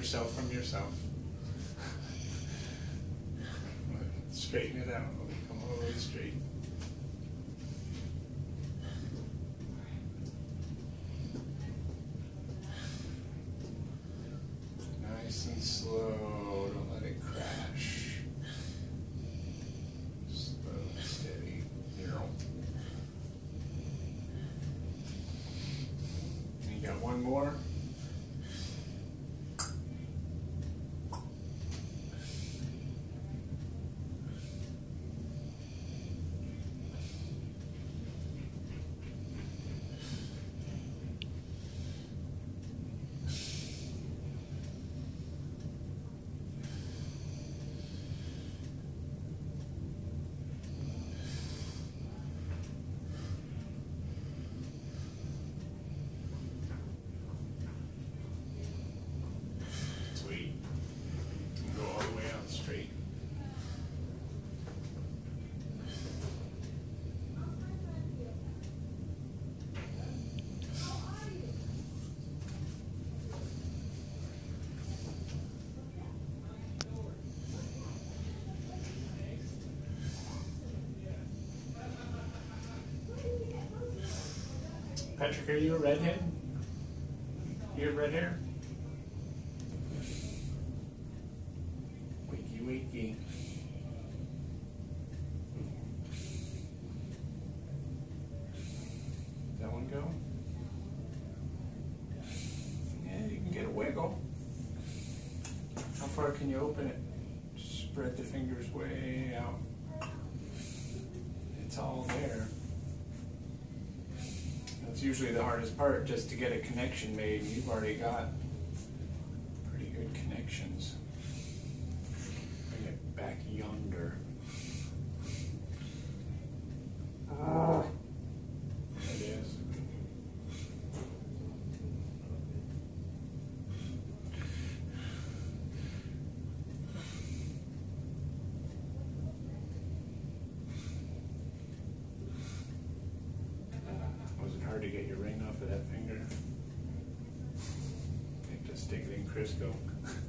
yourself from yourself. Straighten it out. Come all the way straight. Nice and slow. Don't let it crash. Slow and steady. Zero. And you got one more. Sweet. Go all the way out straight. Patrick, are you a redhead? You have red hair? Wakey, wakey. That one go? Yeah, you can get a wiggle. How far can you open it? Spread the fingers way out. It's all there. That's usually the hardest part, just to get a connection made. You've already got pretty good connections. Bring it back yonder. There it is. Was it hard to get your ring off of that finger? Just stick it in Crisco.